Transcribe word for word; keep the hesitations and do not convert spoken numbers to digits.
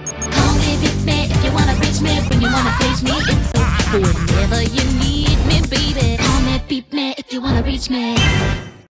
Call me, beat me if you wanna reach me. When you wanna page me, it's so whenever you need me, baby. Call me, beat me if you wanna reach me.